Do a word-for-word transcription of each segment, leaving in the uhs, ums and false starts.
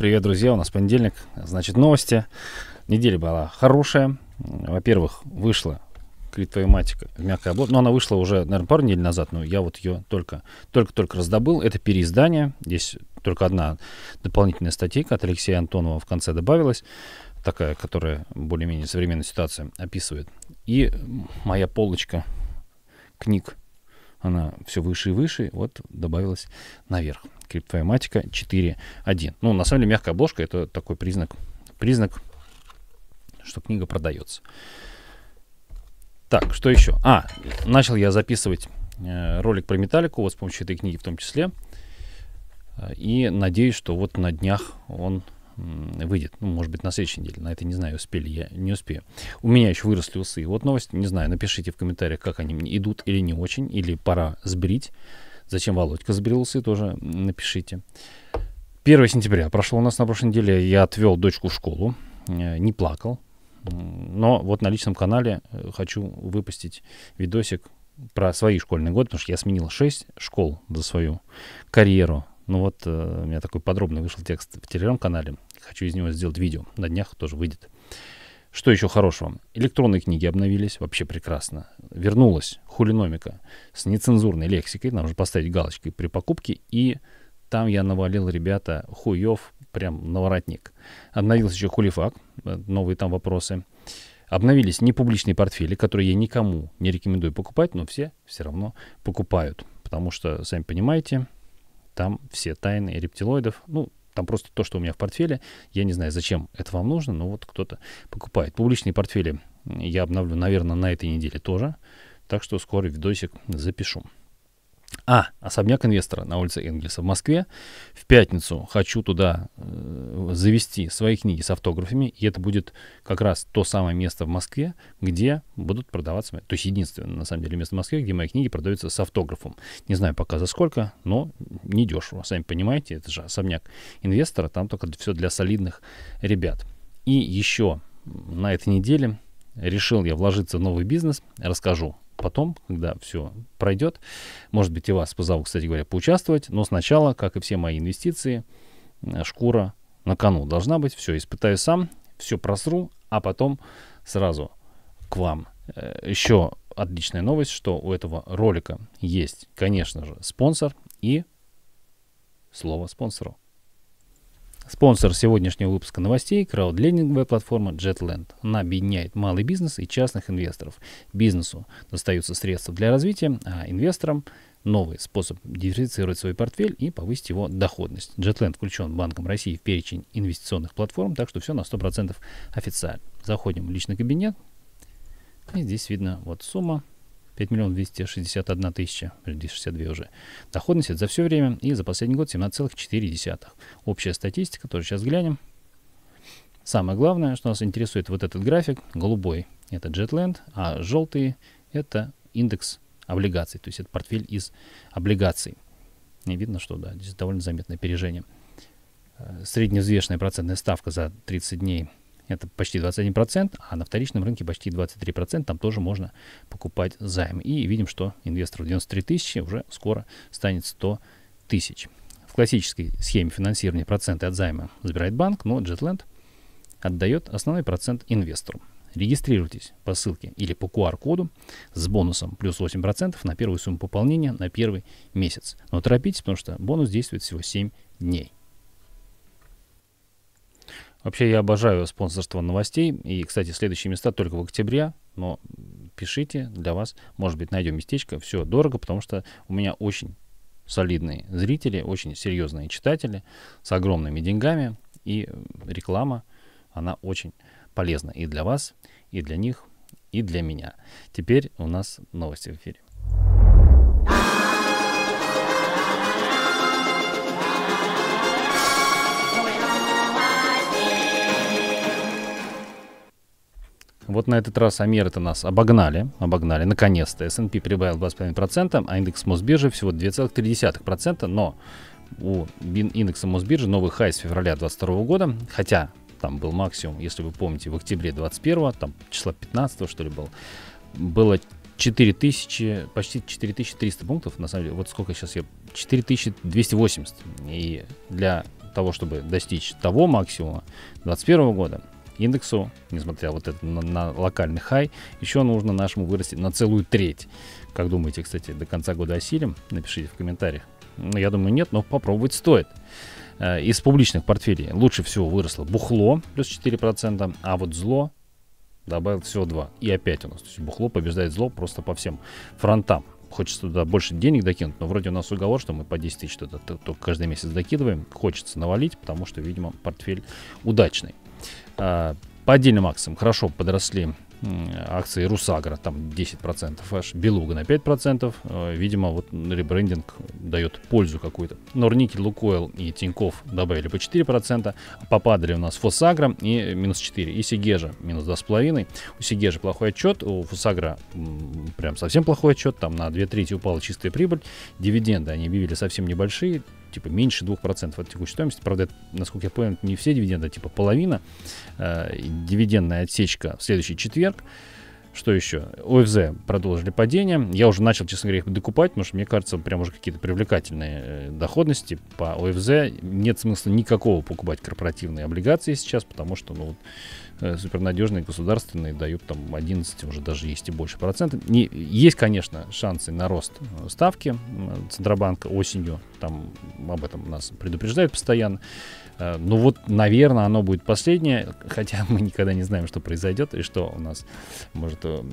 Привет, друзья, у нас понедельник, значит, новости. Неделя была хорошая. Во-первых, вышла криптоематика в мягкой обложке. Но она вышла уже, наверное, пару недель назад, но я вот ее только, только-только раздобыл. Это переиздание. Здесь только одна дополнительная статейка от Алексея Антонова в конце добавилась. Такая, которая более-менее современную ситуацию описывает. И моя полочка книг, она все выше и выше, вот добавилась наверх. Криптоематика четыре один. Ну, на самом деле, мягкая обложка — это такой признак, признак, что книга продается. Так, что еще? А, начал я записывать э, ролик про металлику, вот с помощью этой книги в том числе. И надеюсь, что вот на днях он м, выйдет. Ну, может быть, на следующей неделе. На это не знаю, успели я, не успею. У меня еще выросли усы. Вот новость, не знаю, напишите в комментариях, как они мне идут или не очень, или пора сбрить. Зачем Володька сбрил усы, тоже напишите. первого сентября прошло у нас на прошлой неделе. Я отвел дочку в школу, э, не плакал. Но вот на личном канале хочу выпустить видосик про свои школьные годы, потому что я сменил шесть школ за свою карьеру. Ну вот э, у меня такой подробный вышел текст в телеграм-канале. Хочу из него сделать видео. На днях тоже выйдет. Что еще хорошего? Электронные книги обновились. Вообще прекрасно. Вернулась хулиномика с нецензурной лексикой. Нам же поставить галочкой при покупке. И там я навалил, ребята, хуев прям на воротник. Обновился еще хулифак. Новые там вопросы. Обновились непубличные портфели, которые я никому не рекомендую покупать, но все все равно покупают. Потому что, сами понимаете, там все тайны рептилоидов. Ну, там просто то, что у меня в портфеле. Я не знаю, зачем это вам нужно, но вот кто-то покупает. Публичные портфели я обновлю, наверное, на этой неделе тоже. Так что скоро видосик запишу. А, особняк инвестора на улице Энгельса в Москве. В пятницу хочу туда э, завести свои книги с автографами. И это будет как раз то самое место в Москве, где будут продаваться... То есть единственное, на самом деле, место в Москве, где мои книги продаются с автографом. Не знаю пока за сколько, но не дешево. Сами понимаете, это же особняк инвестора. Там только все для солидных ребят. И еще на этой неделе решил я вложиться в новый бизнес. Расскажу потом, когда все пройдет. Может быть, и вас позову, кстати говоря, поучаствовать. Но сначала, как и все мои инвестиции, шкура на кону должна быть. Все испытаю сам, все просру, а потом сразу к вам. Еще отличная новость, что у этого ролика есть, конечно же, спонсор и слово спонсору. Спонсор сегодняшнего выпуска новостей — краудлендинговая платформа JetLand. Она объединяет малый бизнес и частных инвесторов. Бизнесу достаются средства для развития, а инвесторам новый способ диверсифицировать свой портфель и повысить его доходность. JetLand включен Банком России в перечень инвестиционных платформ, так что все на сто процентов официально. Заходим в личный кабинет, и здесь видно вот сумма. пять миллионов двести шестьдесят одна тысяча, двести шестьдесят две уже. Доходность — это за все время, и за последний год семнадцать целых четыре десятых. Общая статистика, тоже сейчас глянем. Самое главное, что нас интересует, вот этот график. Голубой — это JetLand, а желтый — это индекс облигаций, то есть это портфель из облигаций. И видно, что да, здесь довольно заметное опережение. Средневзвешенная процентная ставка за тридцать дней — это почти двадцать один процент, а на вторичном рынке почти двадцать три процента. Там тоже можно покупать займ. И видим, что инвесторов девяносто три тысячи уже скоро станет сто тысяч. В классической схеме финансирования проценты от займа забирает банк, но JetLand отдает основной процент инвестору. Регистрируйтесь по ссылке или по ку ар коду с бонусом плюс восемь процентов на первую сумму пополнения на первый месяц. Но торопитесь, потому что бонус действует всего семь дней. Вообще я обожаю спонсорство новостей. И, кстати, следующие места только в октябре. Но пишите, для вас, может быть, найдем местечко. Все дорого, потому что у меня очень солидные зрители, очень серьезные читатели с огромными деньгами. И реклама, она очень полезна и для вас, и для них, и для меня. Теперь у нас новости в эфире. Вот на этот раз Амеры-то нас обогнали, обогнали, наконец-то. эс энд пи прибавил два целых пять десятых процента, а индекс Мосбиржи всего два целых три десятых процента. Но у индекса Мосбиржи новый хай с февраля двадцать второго года, хотя там был максимум, если вы помните, в октябре двадцать первого, там числа пятнадцатого, что ли, был, было четыре тысячи, почти четыре тысячи триста пунктов, на самом деле, вот сколько сейчас я, четыре тысячи двести восемьдесят. И для того, чтобы достичь того максимума две тысячи двадцать первого года, индексу, несмотря вот это на, на локальный хай, еще нужно нашему вырасти на целую треть. Как думаете, кстати, до конца года осилим? Напишите в комментариях. Ну, я думаю, нет, но попробовать стоит. Из публичных портфелей лучше всего выросло бухло, плюс четыре процента, а вот зло добавил всего два процента. И опять у нас, то есть бухло побеждает зло просто по всем фронтам. Хочется туда больше денег докинуть, но вроде у нас уговор, что мы по десять тысяч туда только каждый месяц докидываем. Хочется навалить, потому что, видимо, портфель удачный. По отдельным акциям хорошо подросли акции Русагра, там десять процентов аж, Белуга на пять процентов. Видимо, вот ребрендинг дает пользу какую-то. Норникель, Лукойл и Тинькофф добавили по четыре процента. Попадали у нас Фосагра и минус четыре процента. И Сигежа минус два с половиной процента. У Сигежа плохой отчет, у Фосагра прям совсем плохой отчет. Там на две трети упала чистая прибыль. Дивиденды они объявили совсем небольшие, типа меньше двух процентов от текущей стоимости. Правда, это, насколько я понял, не все дивиденды, а типа половина. Э, дивидендная отсечка в следующий четверг. Что еще? ОФЗ продолжили падение. Я уже начал, честно говоря, их докупать, потому что мне кажется, прям уже какие-то привлекательные э, доходности по ОФЗ. Нет смысла никакого покупать корпоративные облигации сейчас, потому что, ну, э, супернадежные государственные дают там одиннадцать, уже даже есть и больше процентов. Не, есть, конечно, шансы на рост ставки Центробанка осенью. Там об этом нас предупреждают постоянно. Ну вот, наверное, оно будет последнее, хотя мы никогда не знаем, что произойдет и что у нас может э,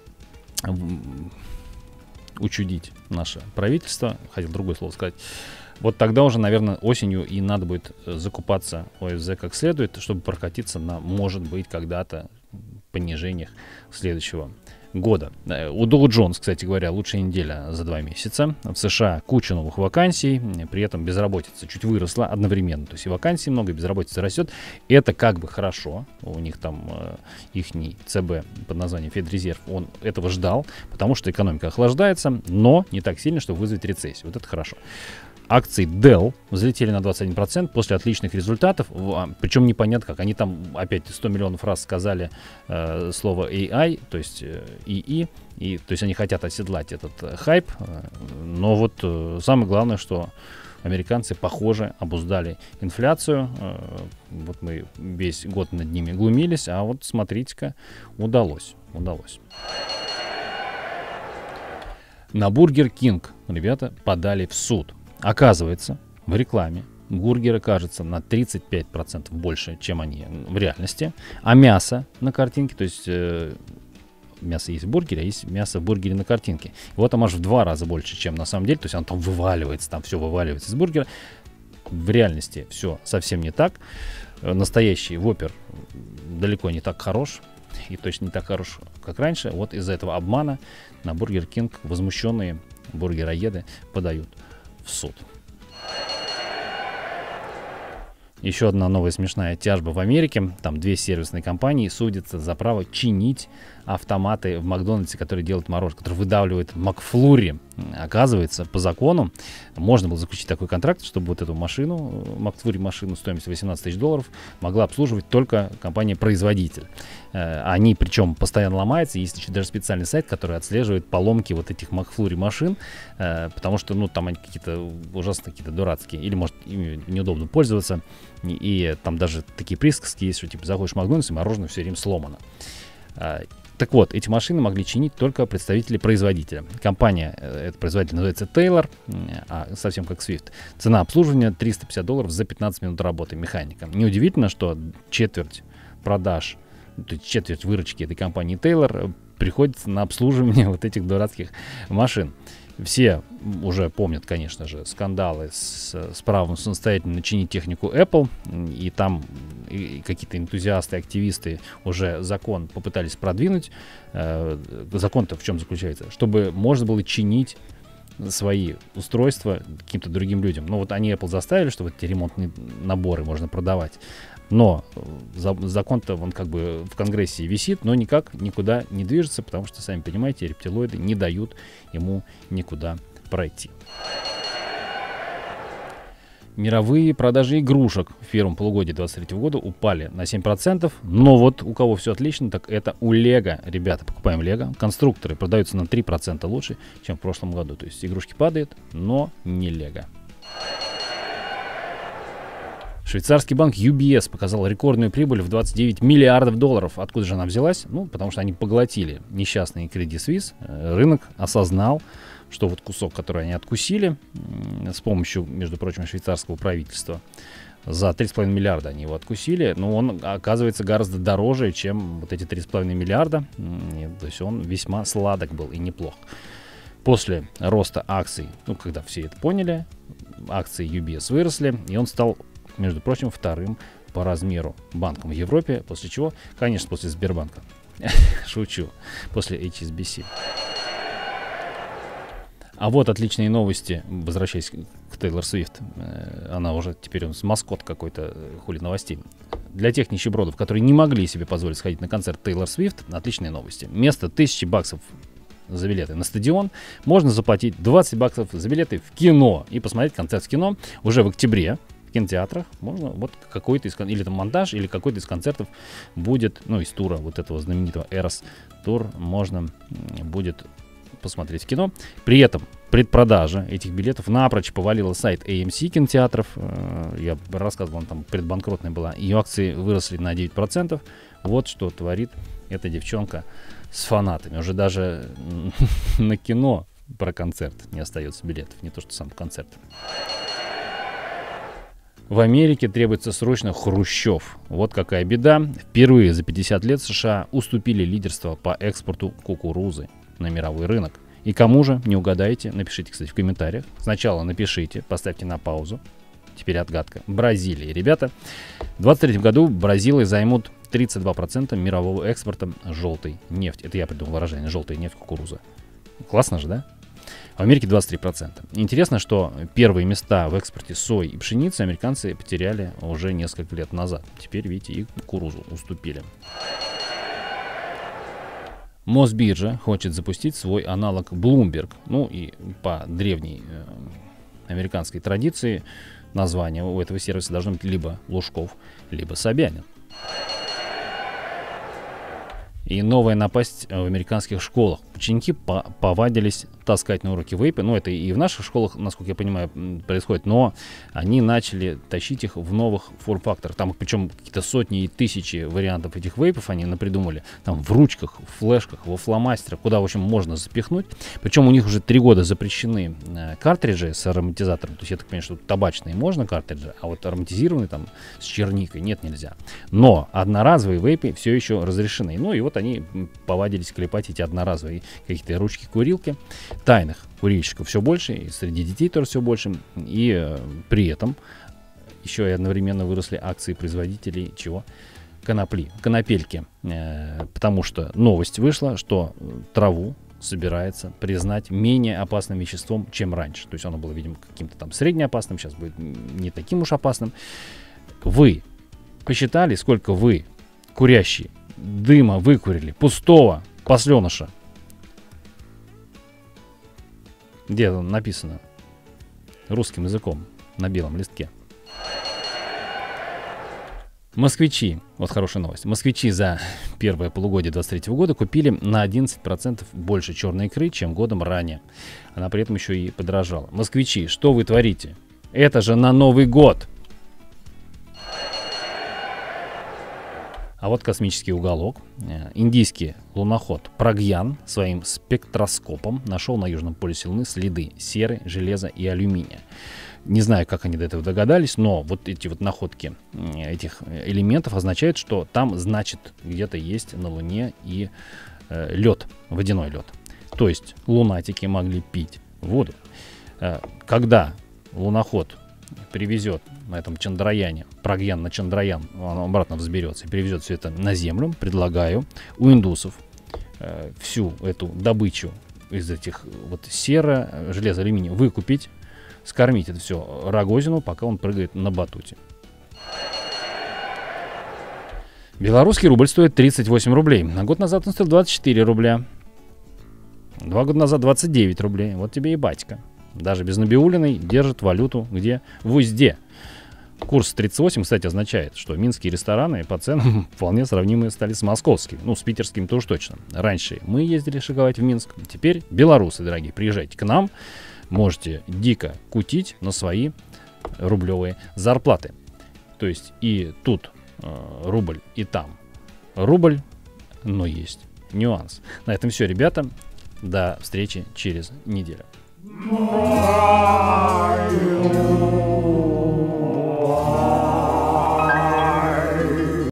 учудить наше правительство. Хотел другое слово сказать. Вот тогда уже, наверное, осенью и надо будет закупаться ОФЗ как следует, чтобы прокатиться на, может быть, когда-то понижениях следующего года. У Dow Jones, кстати говоря, лучшая неделя за два месяца. В США куча новых вакансий, при этом безработица чуть выросла одновременно. То есть и вакансий много, и безработица растет. Это как бы хорошо. У них там э, ихний ЦБ под названием Федрезерв, он этого ждал, потому что экономика охлаждается, но не так сильно, чтобы вызвать рецессию. Вот это хорошо. Акции Dell взлетели на двадцать один процент после отличных результатов, причем непонятно как. Они там опять сто миллионов раз сказали э, слово эй ай, то есть э, ИИ, и, то есть они хотят оседлать этот э, хайп, э, но вот э, самое главное, что американцы, похоже, обуздали инфляцию. Э, вот мы весь год над ними глумились, а вот смотрите-ка, удалось, удалось. На Бургер Кинг ребята подали в суд. Оказывается, в рекламе бургеры кажется на тридцать пять процентов больше, чем они в реальности. А мясо на картинке, то есть э, мясо есть в бургере, а есть мясо в бургере на картинке. И вот там аж в два раза больше, чем на самом деле. То есть оно там вываливается, там все вываливается из бургера. В реальности все совсем не так. Настоящий воппер далеко не так хорош. И точно не так хорош, как раньше. Вот из-за этого обмана на Бургер Кинг возмущенные бургероеды подают в суд. Еще одна новая смешная тяжба в Америке. Там две сервисные компании судятся за право чинить автоматы в Макдональдсе, которые делают мороженое, которые выдавливают Макфлури. Оказывается, по закону можно было заключить такой контракт, чтобы вот эту машину, Макфлури машину стоимостью восемнадцать тысяч долларов, могла обслуживать только компания-производитель. Они причем постоянно ломаются. Есть еще даже специальный сайт, который отслеживает поломки вот этих Макфлури машин, потому что, ну, там они какие-то ужасно какие-то дурацкие, или, может, ими неудобно пользоваться. И, и там даже такие присказки есть, что типа заходишь в Макдональдс, и мороженое все время сломано. Так вот, эти машины могли чинить только представители производителя. Компания, этот производитель называется Taylor, а совсем как Swift. Цена обслуживания триста пятьдесят долларов за пятнадцать минут работы механика. Неудивительно, что четверть продаж, то есть четверть выручки этой компании Taylor приходится на обслуживание вот этих дурацких машин. Все уже помнят, конечно же, скандалы с, с правом самостоятельно чинить технику Apple. И там и какие-то энтузиасты, активисты уже закон попытались продвинуть. Э, закон-то в чем заключается? Чтобы можно было чинить свои устройства каким-то другим людям. Ну вот они Apple заставили, что вот эти ремонтные наборы можно продавать. Но закон-то он как бы в Конгрессе висит, но никак никуда не движется, потому что, сами понимаете, рептилоиды не дают ему никуда пройти. Мировые продажи игрушек в первом полугодии две тысячи двадцать третьего года упали на семь процентов. Но вот у кого все отлично, так это у Лего. Ребята, покупаем Лего. Конструкторы продаются на три процента лучше, чем в прошлом году. То есть игрушки падают, но не Лего. Швейцарский банк ю би эс показал рекордную прибыль в двадцать девять миллиардов долларов. Откуда же она взялась? Ну, потому что они поглотили несчастный Credit Suisse. Рынок осознал, что вот кусок, который они откусили с помощью, между прочим, швейцарского правительства, за три с половиной миллиарда они его откусили, но он оказывается гораздо дороже, чем вот эти три с половиной миллиарда. То есть он весьма сладок был и неплох. После роста акций, ну, когда все это поняли, акции ю би эс выросли, и он стал, между прочим, вторым по размеру банком в Европе, после чего, конечно, после Сбербанка, шучу, после эйч эс би си. А вот отличные новости, возвращаясь к Тейлор Свифт, она уже теперь он с маскот какой-то, хули новостей. Для тех нищебродов, которые не могли себе позволить сходить на концерт Тейлор Свифт, отличные новости. Вместо тысячи баксов за билеты на стадион можно заплатить двадцать баксов за билеты в кино и посмотреть концерт в кино уже в октябре. В кинотеатрах можно вот какой-то из, или там монтаж, или какой-то из концертов будет, ну, из тура вот этого знаменитого Эрос тур можно будет посмотреть в кино. При этом предпродажа этих билетов напрочь повалила сайт эй эм си кинотеатров. Я рассказывал, он там предбанкротная была. Ее акции выросли на девять процентов. Вот что творит эта девчонка с фанатами. Уже даже на кино про концерт не остается билетов. Не то, что сам концерт. В Америке требуется срочно Хрущев. Вот какая беда. Впервые за пятьдесят лет США уступили лидерство по экспорту кукурузы на мировой рынок. И кому же, не угадаете, напишите, кстати, в комментариях. Сначала напишите, поставьте на паузу. Теперь отгадка. Бразилия. Ребята, в двадцать третьем году Бразилии займут тридцать два процента мирового экспорта желтой нефти. Это я придумал выражение. Желтая нефть, кукуруза. Классно же, да? В Америке двадцать три процента. Интересно, что первые места в экспорте сои и пшеницы американцы потеряли уже несколько лет назад. Теперь, видите, и кукурузу уступили. Мосбиржа хочет запустить свой аналог Bloomberg. Ну и по древней э, американской традиции название у этого сервиса должно быть либо Лужков, либо Собянин. И новая напасть в американских школах. Ученики по повадились таскать на уроки вейпы. Ну, это и в наших школах, насколько я понимаю, происходит. Но они начали тащить их в новых форм-факторах. Там, причем, какие-то сотни и тысячи вариантов этих вейпов они напридумали. Там в ручках, в флешках, во фломастерах, куда, в общем, можно запихнуть. Причем у них уже три года запрещены э, картриджи с ароматизатором. То есть я так понимаю, что табачные можно картриджи, а вот ароматизированные там с черникой нет, нельзя. Но одноразовые вейпы все еще разрешены. Ну и вот они повадились клепать эти одноразовые какие-то ручки-курилки. Тайных курильщиков все больше, и среди детей тоже все больше. И э, при этом еще и одновременно выросли акции производителей чего? Конопли, конопельки. Э, потому что новость вышла, что траву собирается признать менее опасным веществом, чем раньше. То есть оно было, видимо, каким-то там среднеопасным, сейчас будет не таким уж опасным. Вы посчитали, сколько вы, курящие, дыма выкурили, пустого посленыша? Где там написано русским языком на белом листке? Москвичи, вот хорошая новость, москвичи за первое полугодие двадцать третьего года купили на одиннадцать процентов больше черной икры, чем годом ранее. Она при этом еще и подорожала. Москвичи, что вы творите? Это же на Новый год! А вот космический уголок. Индийский луноход Прагьян своим спектроскопом нашел на Южном полюсе Луны следы серы, железа и алюминия. Не знаю, как они до этого догадались, но вот эти вот находки этих элементов означают, что там, значит, где-то есть на Луне и э, лед, водяной лед. То есть лунатики могли пить воду. Э, когда луноход привезет на этом Чандраяне, Прагьян на Чандраян, он обратно взберется и привезет все это на Землю, предлагаю у индусов э, всю эту добычу из этих вот сера, железа, алюминия выкупить, скормить это все Рогозину, пока он прыгает на батуте. Белорусский рубль стоит тридцать восемь рублей. На год назад он стоил двадцать четыре рубля. Два года назад двадцать девять рублей. Вот тебе и батька. Даже без Набиуллиной держит валюту где? В узде. Курс тридцать восемь, кстати, означает, что минские рестораны по ценам вполне сравнимые стали с московскими. Ну, с питерскими тоже точно. Раньше мы ездили шиковать в Минск. Теперь белорусы, дорогие, приезжайте к нам. Можете дико кутить на свои рублевые зарплаты. То есть и тут э, рубль, и там рубль, но есть нюанс. На этом все, ребята. До встречи через неделю.